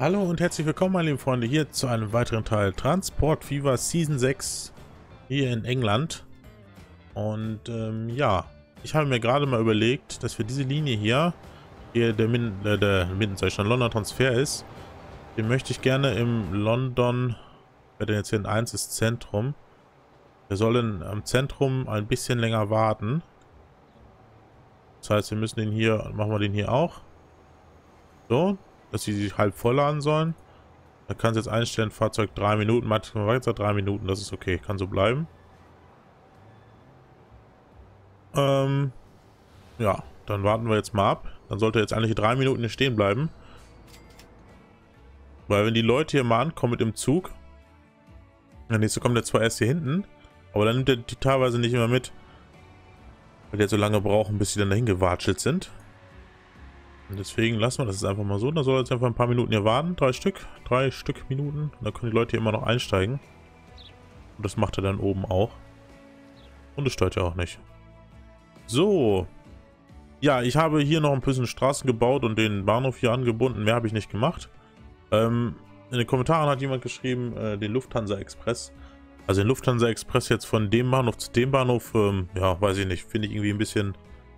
Hallo und herzlich willkommen, meine lieben Freunde, hier zu einem weiteren Teil Transport Fever Season 6 hier in England. Und ja, ich habe mir gerade mal überlegt, dass wir diese Linie hier der London Transfer ist, den möchte ich gerne im London, bei der jetzt hier in 1 ist Zentrum, wir sollen am Zentrum ein bisschen länger warten. Das heißt, wir müssen den hier, machen wir den hier auch, so, dass sie sich halb voll laden sollen. Da kann es jetzt einstellen, Fahrzeug 3 Minuten, maximal weiter 3 Minuten, das ist okay, kann so bleiben. Ja, dann warten wir jetzt mal ab. Dann sollte jetzt eigentlich 3 Minuten hier stehen bleiben. Weil wenn die Leute hier mal ankommen mit dem Zug, der nächste kommt ja zwar erst hier hinten, aber dann nimmt er die teilweise nicht immer mit. Weil die jetzt so lange brauchen, bis sie dann dahin gewatschelt sind. Und deswegen lassen wir das jetzt einfach mal so. Da soll jetzt einfach ein paar Minuten hier warten. 3 Stück Minuten. Und dann können die Leute hier immer noch einsteigen. Und das macht er dann oben auch. Und es stört ja auch nicht. So. Ja, ich habe hier noch ein bisschen Straßen gebaut und den Bahnhof hier angebunden. Mehr habe ich nicht gemacht. In den Kommentaren hat jemand geschrieben, den Lufthansa Express. Also den Lufthansa Express jetzt von dem Bahnhof zu dem Bahnhof, ja, weiß ich nicht. Finde ich irgendwie ein bisschen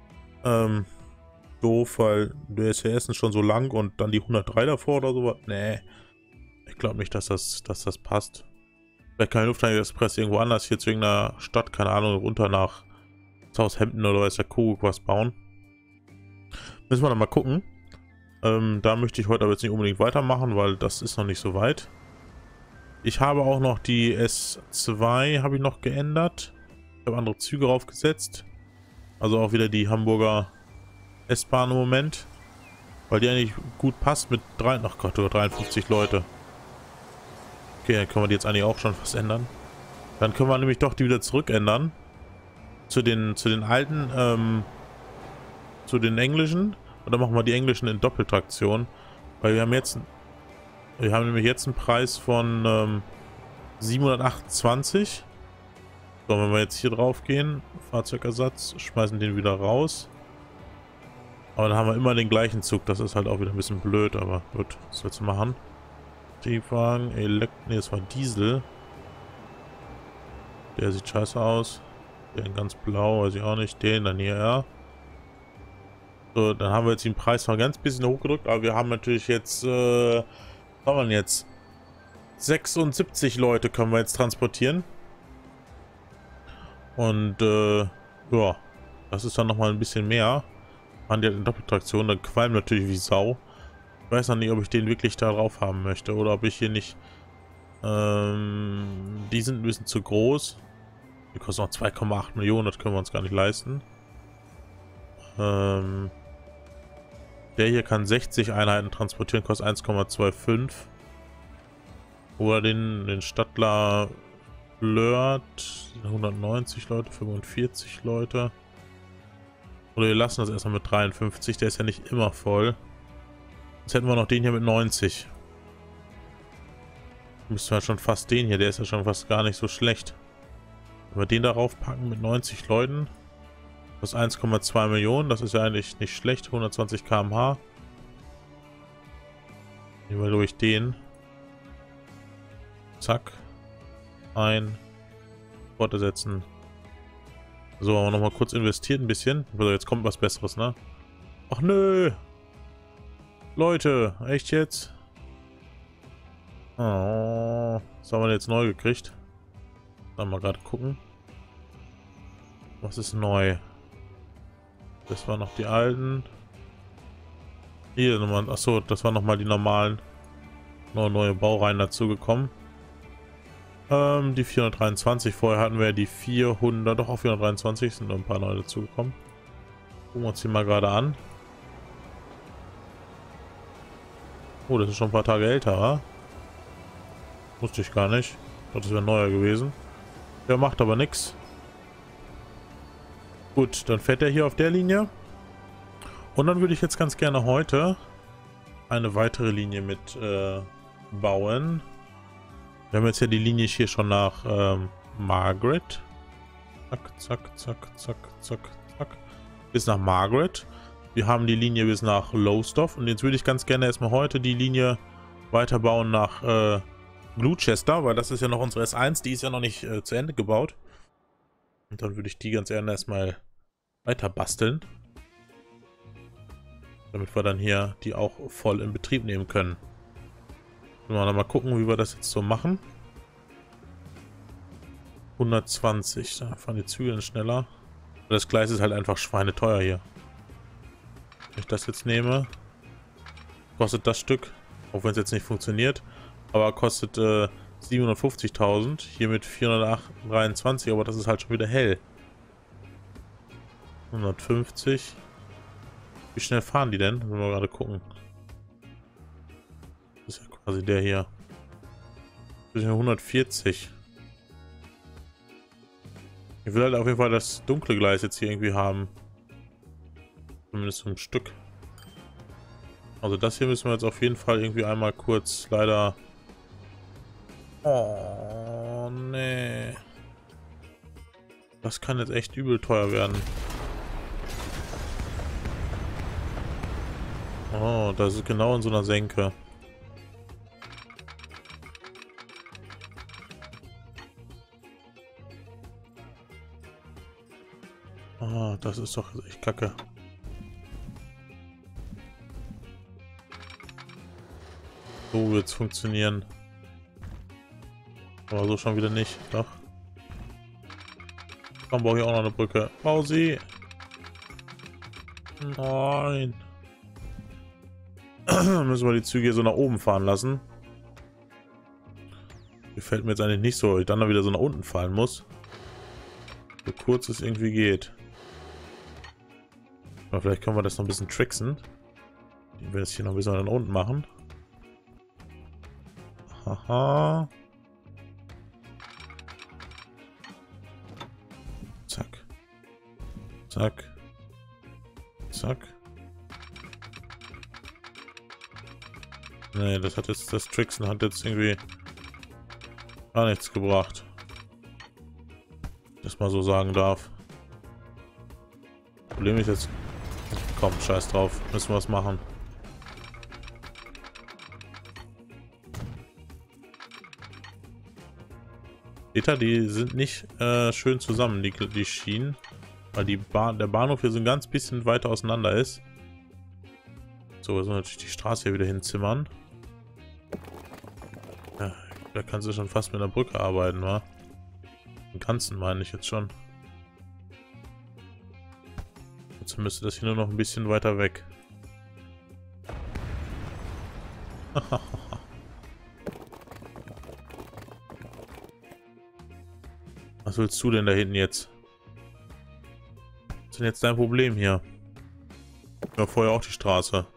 doof, weil der ist ja erstens schon so lang und dann die 103 davor oder sowas. Nee, ich glaube nicht, dass das passt. Vielleicht kann der Lufthansa Express irgendwo anders hier zu irgendeiner Stadt, keine Ahnung, runter nach Southampton oder weiß der Kuckuck was bauen. Müssen wir dann mal gucken. Da möchte ich heute aber jetzt nicht unbedingt weitermachen, weil das ist noch nicht so weit. Ich habe auch noch die S2 habe ich noch geändert. Ich habe andere Züge draufgesetzt. Also auch wieder die Hamburger S-Bahn im Moment. Weil die eigentlich gut passt mit 53 Leute. Okay, dann können wir die jetzt eigentlich auch schon fast ändern. Dann können wir nämlich doch die wieder zurück ändern. Zu den alten, zu den englischen. Und dann machen wir die englischen in Doppeltraktion. Weil wir haben nämlich jetzt einen Preis von 728. So, wenn wir jetzt hier drauf gehen, Fahrzeugersatz, schmeißen den wieder raus. Aber dann haben wir immer den gleichen Zug. Das ist halt auch wieder ein bisschen blöd, aber gut, was willst du machen? Triebwagen, das war Diesel. Der sieht scheiße aus. Der in ganz blau, weiß ich auch nicht. Den dann hier, ja. So, dann haben wir jetzt den Preis mal ein ganz bisschen hochgedrückt, aber wir haben natürlich jetzt, was haben wir jetzt? 76 Leute können wir jetzt transportieren. Und, ja, das ist dann nochmal ein bisschen mehr. An der Doppeltraktion, dann qualmt natürlich wie Sau. Ich weiß noch nicht, ob ich den wirklich da drauf haben möchte oder ob ich hier nicht, die sind ein bisschen zu groß. Die kosten noch 2,8 Millionen, das können wir uns gar nicht leisten. Der hier kann 60 Einheiten transportieren, kostet 1,25. Oder den Stadler Flirt, 190 Leute, 45 Leute. Oder wir lassen das erstmal mit 53, der ist ja nicht immer voll. Jetzt hätten wir noch den hier mit 90. Müssten wir schon fast den hier, der ist ja schon fast gar nicht so schlecht. Wenn wir den darauf packen mit 90 Leuten. Das ist 1,2 Millionen, das ist ja eigentlich nicht schlecht, 120 km/h. Nehmen wir durch den. Zack. Fortsetzen. So, haben wir nochmal kurz investiert ein bisschen. Also jetzt kommt was Besseres, ne? Ach nö! Leute, echt jetzt? Oh, was haben wir jetzt neu gekriegt? Dann mal gerade gucken. Was ist neu? Das waren noch die alten. Hier nochmal. Achso, das waren nochmal die normalen. Noch neue Baureihen dazugekommen. Die 423. Vorher hatten wir ja die 400. Doch, auf 423 sind noch ein paar neue dazugekommen. Gucken wir uns die mal gerade an. Oh, das ist schon ein paar Tage älter, wa? Wusste ich gar nicht. Ich dachte, das wäre neuer gewesen. Der macht aber nichts. Gut, dann fährt er hier auf der Linie. Und dann würde ich jetzt ganz gerne heute eine weitere Linie mit bauen. Wir haben jetzt ja die Linie hier schon nach Margaret. Zack, zack, zack, zack, zack, zack. Bis nach Margaret. Wir haben die Linie bis nach Lowestoft. Und jetzt würde ich ganz gerne erstmal heute die Linie weiterbauen nach Gloucester, weil das ist ja noch unsere S1, die ist ja noch nicht zu Ende gebaut. Und dann würde ich die ganz gerne erstmal weiter basteln. Damit wir dann hier die auch voll in Betrieb nehmen können. Mal gucken, wie wir das jetzt so machen. 120, da fahren die Züge schneller. Das Gleis ist halt einfach schweineteuer hier. Wenn ich das jetzt nehme, kostet das Stück, auch wenn es jetzt nicht funktioniert, aber kostet 750.000, hier mit 423, aber das ist halt schon wieder hell. 150. Wie schnell fahren die denn? Müssen wir gerade gucken. Das ist ja quasi der hier. 140. Ich will halt auf jeden Fall das dunkle Gleis jetzt hier irgendwie haben. Zumindest so ein Stück. Also das hier müssen wir jetzt auf jeden Fall irgendwie einmal kurz leider... Oh, nee. Das kann jetzt echt übel teuer werden. Oh, das ist genau in so einer Senke. Ah, das ist doch echt kacke. So wird es funktionieren. Aber so schon wieder nicht. Doch. Dann brauche ich auch noch eine Brücke. Bau sie! Nein! Müssen wir die Züge hier so nach oben fahren lassen. Gefällt mir jetzt eigentlich nicht so, ich dann wieder so nach unten fahren muss. So kurz es irgendwie geht. Aber vielleicht können wir das noch ein bisschen tricksen. Ich will das hier noch ein bisschen nach unten machen. Haha. Zack. Zack. Zack. Nee, das Tricksen hat jetzt irgendwie gar nichts gebracht. Das mal so sagen darf. Problem ist jetzt... Komm, scheiß drauf. Müssen wir was machen. Die sind nicht schön zusammen, die Schienen. Weil der Bahnhof hier so ein ganz bisschen weiter auseinander ist. So, wir sollen natürlich die Straße hier wieder hinzimmern. Ja, da kannst du schon fast mit einer Brücke arbeiten, wa? Im Ganzen meine ich jetzt schon. Jetzt müsste das hier nur noch ein bisschen weiter weg. Was willst du denn da hinten jetzt? Was ist denn jetzt dein Problem hier? Ja, vorher auch die Straße.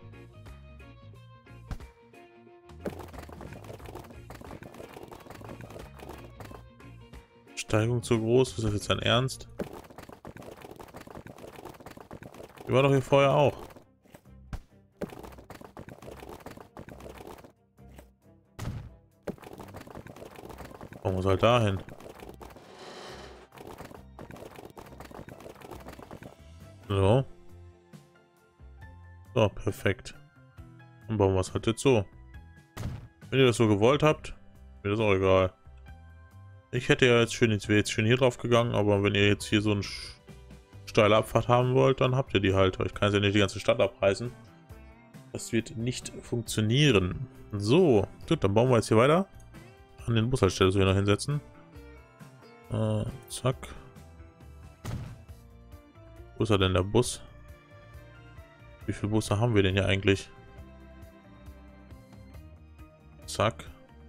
Steigung zu groß? Ist das jetzt dein Ernst? Die war doch hier vorher auch. Warum muss halt dahin? So. So, perfekt. Dann bauen wir es halt jetzt so. Wenn ihr das so gewollt habt, mir das auch egal. Ich hätte ja jetzt schön, wäre jetzt schön hier drauf gegangen, aber wenn ihr jetzt hier so eine steile Abfahrt haben wollt, dann habt ihr die halt. Ich kann jetzt ja nicht die ganze Stadt abreißen. Das wird nicht funktionieren. So, gut, dann bauen wir jetzt hier weiter. An den Bushaltestelle so hier noch hinsetzen. Zack. Wo ist er denn, der Bus? Wie viele Busse haben wir denn hier eigentlich? Zack.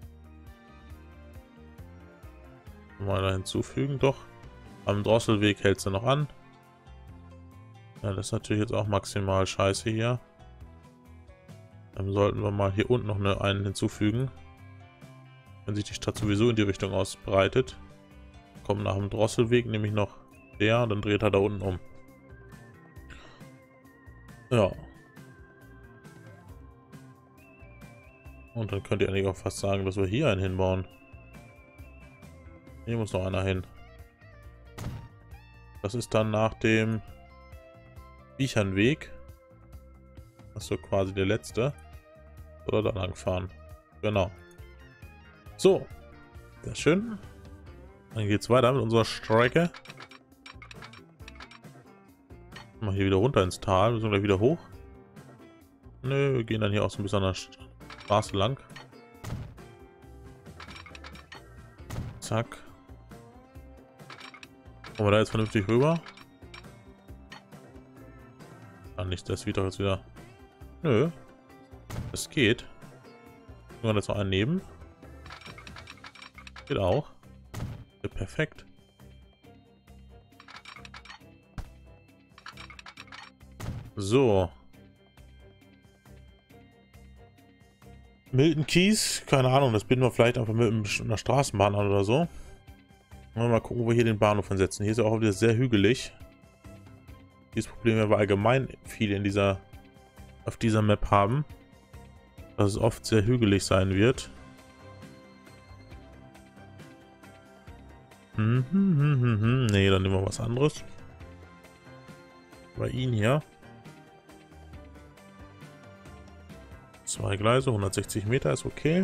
Mal da hinzufügen, doch. Am Drosselweg hält sie noch an. Ja, das ist natürlich jetzt auch maximal scheiße hier. Dann sollten wir mal hier unten noch einen hinzufügen. Wenn sich die Stadt sowieso in die Richtung ausbreitet. Kommt nach dem Drosselweg nämlich noch der und dann dreht er da unten um. Ja. Und dann könnt ihr eigentlich auch fast sagen, dass wir hier einen hinbauen. Hier muss noch einer hin. Das ist dann nach dem Wiechernweg. Das ist so quasi der letzte. Oder da lang fahren. Genau. So. Sehr schön. Dann geht's weiter mit unserer Strecke. Mal hier wieder runter ins Tal. Wir sind gleich wieder hoch. Nö, wir gehen dann hier auch so ein bisschen an der Straße lang. Zack. Kommen wir da jetzt vernünftig rüber? Ah, nicht, das wird doch jetzt wieder... Nö. Das geht. Können wir jetzt noch einen neben? Geht auch. Ja, perfekt. So. Milton Keys, keine Ahnung, das binden wir vielleicht einfach mit einer Straßenbahn an oder so. Mal gucken, wo wir hier den Bahnhof hinsetzen. Hier ist ja auch wieder sehr hügelig. Dieses Problem werden wir allgemein viele auf dieser Map haben. Dass es oft sehr hügelig sein wird. Nee, dann nehmen wir was anderes. Bei Ihnen hier. 2 Gleise, 160 Meter ist okay.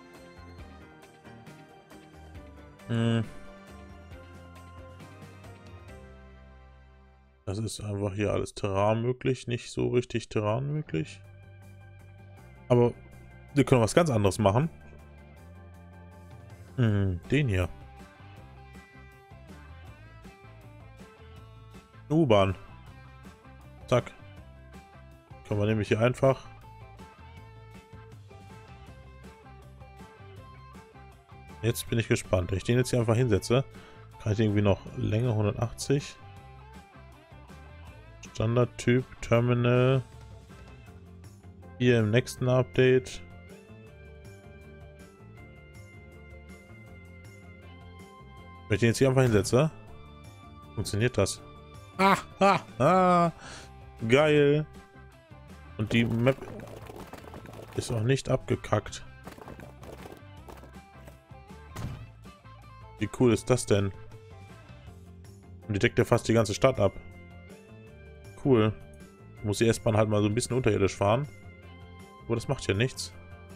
Das ist einfach hier alles Terrain möglich, nicht so richtig Terrain möglich. Aber wir können was ganz anderes machen. Den hier. U-Bahn. Zack. Können wir nämlich hier einfach... Jetzt bin ich gespannt. Wenn ich den jetzt hier einfach hinsetze, kann ich irgendwie noch Länge 180. Standardtyp, Terminal. Hier im nächsten Update. Wenn ich den jetzt hier einfach hinsetze, funktioniert das. Geil. Und die Map ist auch nicht abgekackt. Wie cool ist das denn? Und die deckt ja fast die ganze Stadt ab. Cool. Muss die S-Bahn halt mal so ein bisschen unterirdisch fahren. Aber das macht ja nichts.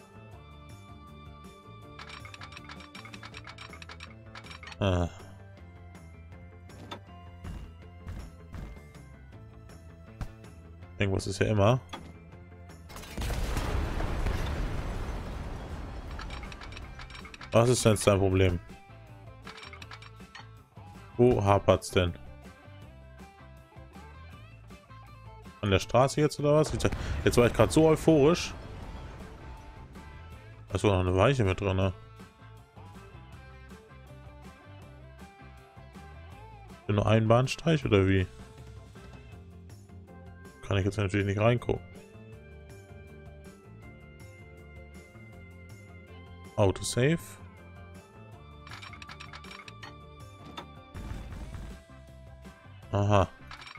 Irgendwas ist ja immer. Was ist denn jetzt dein Problem? Wo hapert's denn? An der Straße jetzt oder was? Jetzt war ich gerade so euphorisch. Achso, noch eine Weiche mit drin, ne? Nur ein Bahnsteig oder wie? Kann ich jetzt natürlich nicht reingucken. Autosave. Aha.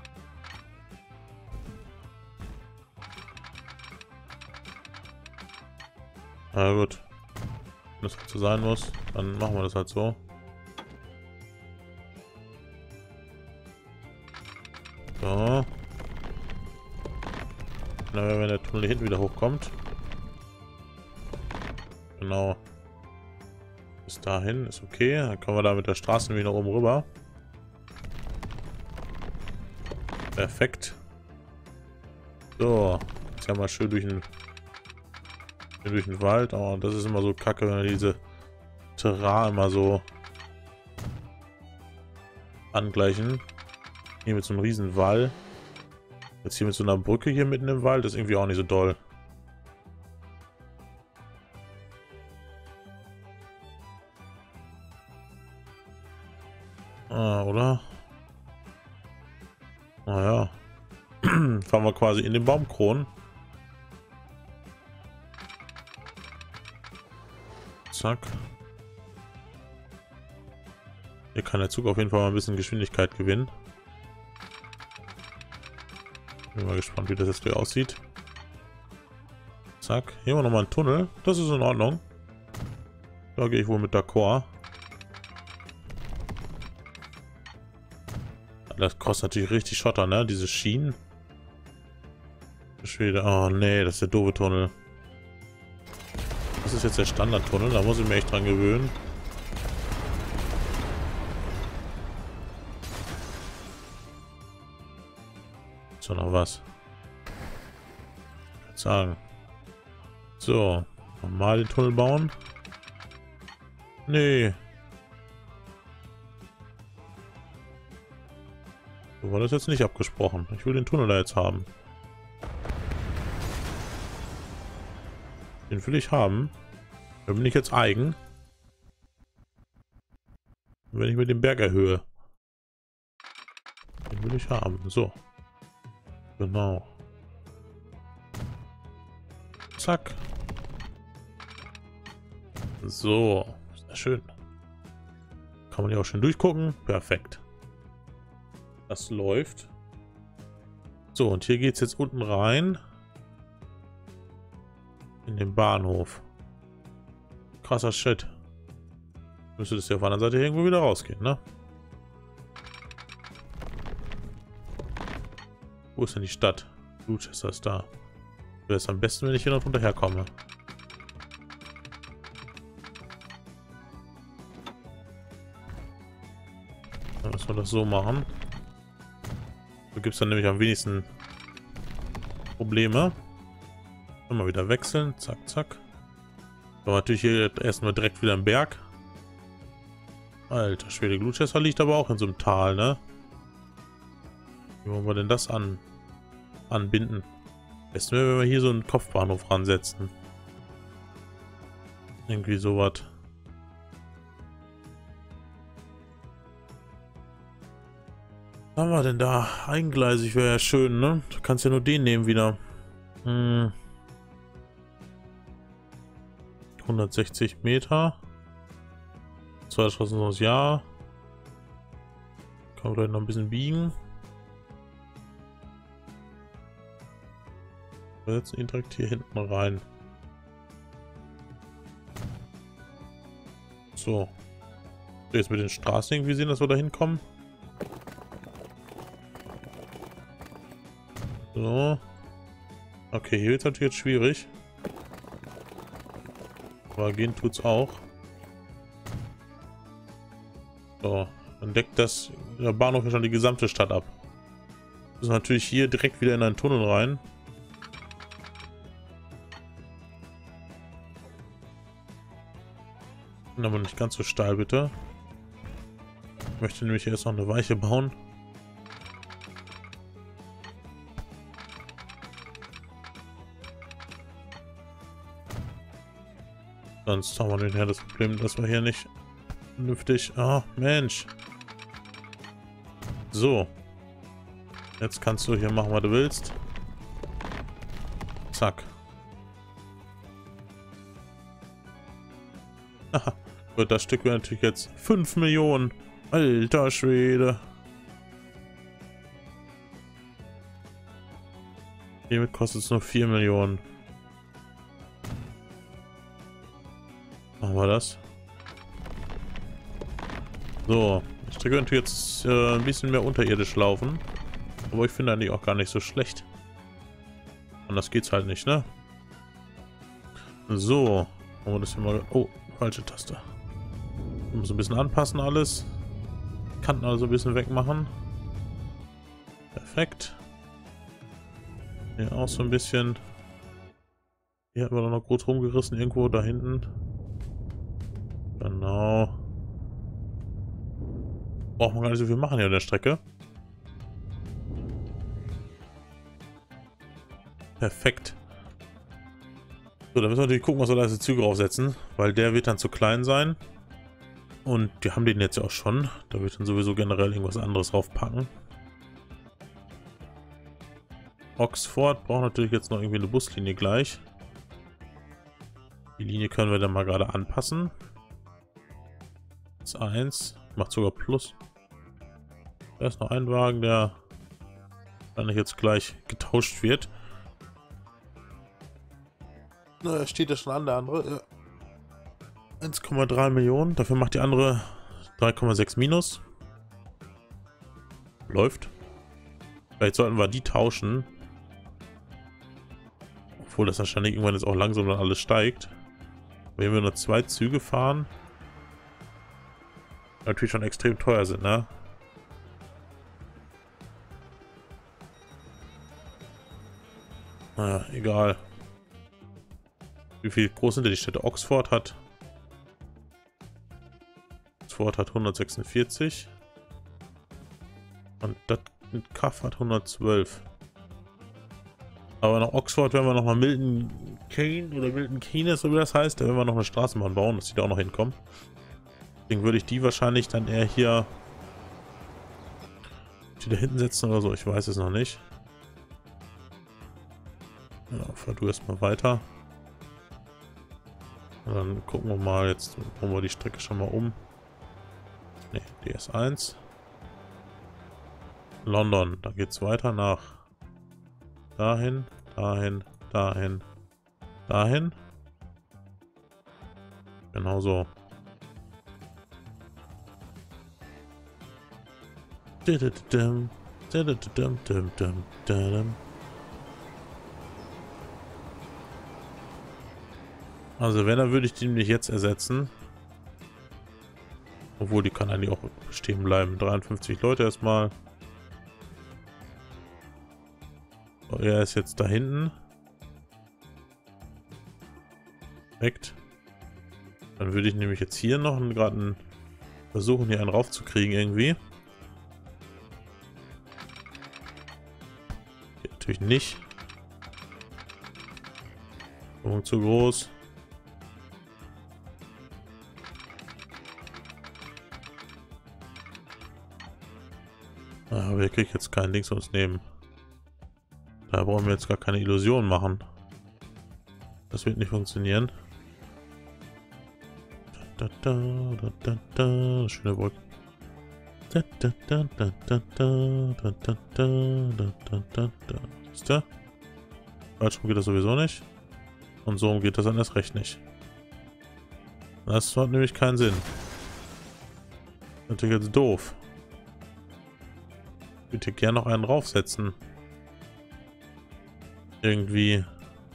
Na gut. Wenn das halt so sein muss, dann machen wir das halt so. So. Na, wenn der Tunnel hinten wieder hochkommt. Genau. Bis dahin ist okay. Dann kommen wir da mit der Straße wieder oben rüber. Perfekt. So. Jetzt haben wir schön durch den Wald. Oh, das ist immer so kacke, wenn wir diese Terrain immer so angleichen. Hier mit so einem riesen Wall. Jetzt hier mit so einer Brücke hier mitten im Wald. Das ist irgendwie auch nicht so doll. Ah, oder? Naja. Fahren wir quasi in den Baumkronen. Zack. Hier kann der Zug auf jeden Fall mal ein bisschen Geschwindigkeit gewinnen. Bin mal gespannt, wie das jetzt hier aussieht. Zack. Hier haben wir nochmal einen Tunnel. Das ist in Ordnung. Da gehe ich wohl mit d'accord. Das kostet natürlich richtig Schotter, ne? Diese Schienen. Oh nee, das ist der doofe Tunnel. Das ist jetzt der Standardtunnel, da muss ich mich echt dran gewöhnen. Ist doch noch was. Ich würde sagen. So. Nochmal den Tunnel bauen. Nee. So war das jetzt nicht abgesprochen. Ich will den Tunnel da jetzt haben. Den will ich haben. Da bin ich jetzt eigen. Wenn ich mir den Berg erhöhe. Den will ich haben. So. Genau. Zack. So. Sehr schön. Kann man ja auch schön durchgucken. Perfekt. Das läuft. So, und hier geht es jetzt unten rein. In den Bahnhof. Krasser Shit. Müsste das ja auf der anderen Seite irgendwo wieder rausgehen, ne? Wo ist denn die Stadt? Gluchester ist da. Wäre es am besten, wenn ich hier noch runterherkomme. Dann müssen wir das so machen. So gibt es dann nämlich am wenigsten Probleme. Mal wieder wechseln. Zack, zack. So, natürlich hier erstmal direkt wieder im Berg. Alter Schwede, Gluchester liegt aber auch in so einem Tal, ne? Wie wollen wir denn das anbinden? Besten wäre, wenn wir hier so einen Kopfbahnhof ransetzen. Irgendwie sowas. Was haben wir denn da? Eingleisig wäre ja schön, ne? Du kannst ja nur den nehmen wieder. 160 Meter. 2000 Jahr. Kann man vielleicht noch ein bisschen biegen. Wir setzen ihn direkt hier hinten rein. So. Jetzt mit den Straßen irgendwie sehen, dass wir da hinkommen. So. Okay, hier wird es natürlich jetzt schwierig. Aber gehen tut's auch. So, dann deckt der Bahnhof ja schon die gesamte Stadt ab. Das ist natürlich hier direkt wieder in einen Tunnel rein. Aber nicht ganz so steil, bitte. Ich möchte nämlich erst noch eine Weiche bauen. Sonst haben wir hinterher das Problem, dass wir hier nicht vernünftig... Ah, Mensch. So. Jetzt kannst du hier machen, was du willst. Zack. Haha. Gut, das Stück wäre natürlich jetzt 5 Millionen. Alter Schwede. Hiermit kostet es nur 4 Millionen. Machen wir das. So, das Stück könnte jetzt ein bisschen mehr unterirdisch laufen. Aber ich finde eigentlich auch gar nicht so schlecht. Anders geht's halt nicht, ne? So, machen wir das hier mal... Oh, falsche Taste. Muss ein bisschen anpassen alles. Kanten also ein bisschen wegmachen. Perfekt. Hier auch so ein bisschen. Hier haben wir noch groß rumgerissen irgendwo da hinten. Genau. Braucht man gar nicht so viel machen hier an der Strecke. Perfekt. So, dann müssen wir natürlich gucken, was wir da als Züge draufsetzen, weil der wird dann zu klein sein. Und die haben den jetzt ja auch schon. Da wird dann sowieso generell irgendwas anderes draufpacken. Oxford braucht natürlich jetzt noch irgendwie eine Buslinie gleich. Die Linie können wir dann mal gerade anpassen. Das ist 1. Macht sogar Plus. Da ist noch ein Wagen, der dann jetzt gleich getauscht wird. Na, steht ja schon an, der andere. Ja. 1,3 Millionen. Dafür macht die andere 3,6 minus. Läuft. Vielleicht sollten wir die tauschen. Obwohl das wahrscheinlich irgendwann jetzt auch langsam dann alles steigt. Wenn wir nur 2 Züge fahren, natürlich schon extrem teuer sind, ne? Naja, egal. Wie viel groß sind denn die Städte? Oxford hat 146. Und das mit Kaff hat 112. Aber nach Oxford werden wir nochmal Milton Keynes oder Milton Keynes, so wie das heißt, da werden wir noch eine Straßenbahn bauen, dass die da auch noch hinkommen. Deswegen würde ich die wahrscheinlich dann eher hier da hinten setzen oder so, ich weiß es noch nicht. Ja, fahr du erstmal weiter. Und dann gucken wir mal, jetzt bauen wir die Strecke schon mal um. Ne, DS1. London, da geht es weiter nach dahin, dahin, dahin, dahin. Genau so. Also wenn, dann würde ich die nämlich jetzt ersetzen. Obwohl, die kann eigentlich auch stehen bleiben. 53 Leute erstmal. So, er ist jetzt da hinten. Perfekt. Dann würde ich nämlich jetzt hier noch gerade versuchen, hier einen raufzukriegen irgendwie. Geht natürlich nicht. Zu groß. Aber hier kriege ich jetzt kein Dings uns nehmen. Da brauchen wir jetzt gar keine Illusion machen. Das wird nicht funktionieren. Schöne Brücke. Ist der? Falsch rum geht das sowieso nicht. Und so geht das dann erst recht nicht. Das hat nämlich keinen Sinn. Natürlich jetzt doof. Ich würde hier gerne noch einen draufsetzen. Irgendwie.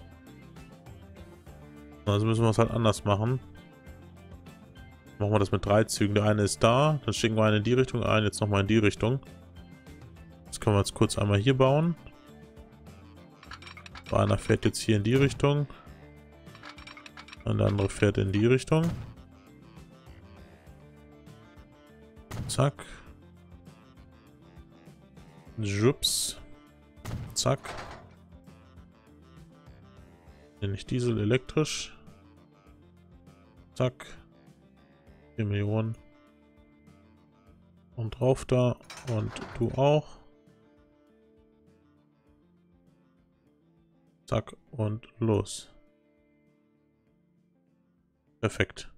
Also müssen wir es halt anders machen. Machen wir das mit 3 Zügen. Der eine ist da. Dann schicken wir einen in die Richtung, einen jetzt nochmal in die Richtung. Das können wir jetzt kurz einmal hier bauen. Einer fährt jetzt hier in die Richtung. Und der andere fährt in die Richtung. Zack. Jups. Zack. Nenne ich Diesel elektrisch. Zack. 4 Millionen. Und drauf da. Und du auch. Zack. Und los. Perfekt.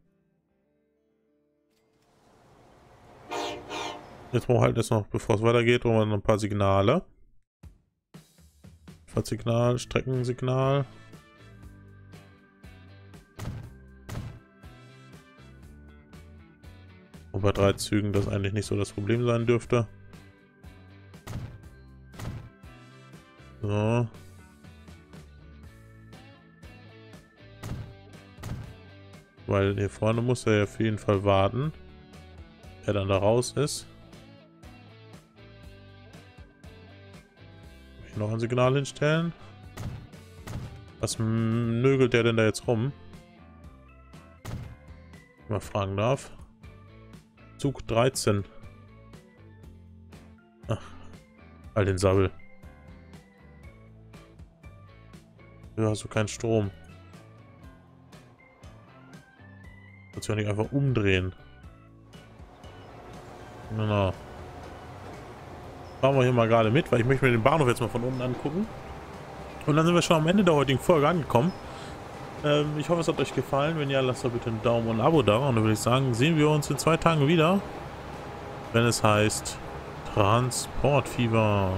Jetzt brauchen wir halt erst noch, bevor es weitergeht, brauchen wir noch ein paar Signale. Fahrtsignal, Streckensignal. Und bei 3 Zügen das eigentlich nicht so das Problem sein dürfte. So. Weil hier vorne muss er ja auf jeden Fall warten, wer dann da raus ist. Hier noch ein Signal hinstellen. Was nögelt der denn da jetzt rum? Wenn ich mal fragen darf. Zug 13. Ach, all den Sabbel. Ja, hast du keinen Strom. Kannst du ja nicht einfach umdrehen. Genau. Fahren wir hier mal gerade mit, weil ich möchte mir den Bahnhof jetzt mal von unten angucken. Und dann sind wir schon am Ende der heutigen Folge angekommen. Ich hoffe, es hat euch gefallen. Wenn ja, lasst doch bitte einen Daumen und ein Abo da. Und dann würde ich sagen, sehen wir uns in 2 Tagen wieder. Wenn es heißt Transportfieber.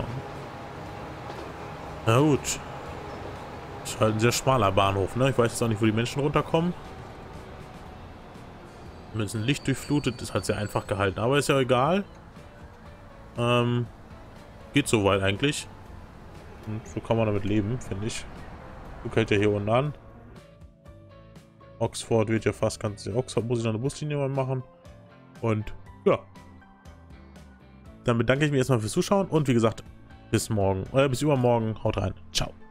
Na gut. Ist halt ein sehr schmaler Bahnhof, ne? Ich weiß jetzt auch nicht, wo die Menschen runterkommen. Wenn es ein Licht durchflutet, ist halt sehr einfach gehalten. Aber ist ja egal. Geht soweit eigentlich. Und so kann man damit leben, finde ich. Guck halt ja hier unten an. Oxford wird ja fast ganz... Oxford muss ich noch eine Buslinie mal machen. Und ja. Dann bedanke ich mich erstmal fürs Zuschauen und wie gesagt, bis morgen, bis übermorgen. Haut rein. Ciao.